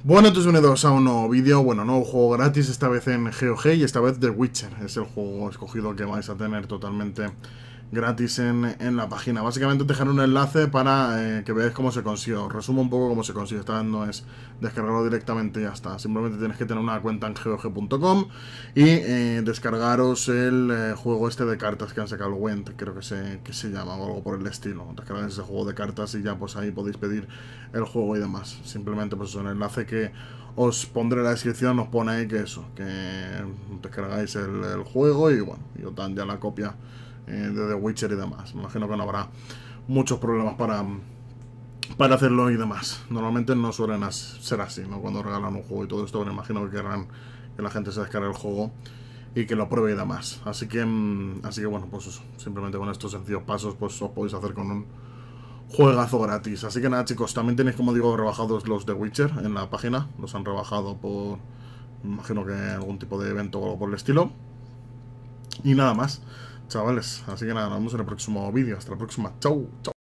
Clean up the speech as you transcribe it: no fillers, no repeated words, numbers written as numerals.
Bueno, entonces bienvenidos a un nuevo vídeo, bueno, nuevo juego gratis, esta vez en GOG y esta vez The Witcher. Es el juego escogido que vais a tener totalmente gratis en la página. Básicamente os dejaré un enlace para que veáis cómo se consigue. Os resumo un poco cómo se consigue. Esta vez no es descargarlo directamente y ya está. Simplemente tienes que tener una cuenta en GOG.com y descargaros el juego este de cartas que han sacado, el Went, creo que se llama, o algo por el estilo. Descargáis ese juego de cartas y ya pues ahí podéis pedir el juego y demás. Simplemente pues es un enlace que os pondré en la descripción, os pone ahí que eso, que descargáis el juego y bueno, y os dan ya la copia de The Witcher y demás. Me imagino que no habrá muchos problemas para hacerlo y demás. Normalmente no suelen ser así, ¿no? Cuando regalan un juego y todo esto, me imagino que querrán que la gente se descargue el juego y que lo pruebe y demás. Así que bueno, pues eso, simplemente con estos sencillos pasos pues os podéis hacer con un juegazo gratis. Así que nada, chicos, también tenéis, como digo, rebajados los de Witcher en la página. Los han rebajado por, me imagino que algún tipo de evento o algo por el estilo. Y nada más, chavales. Así que nada, nos vemos en el próximo vídeo. Hasta la próxima. Chau, chau.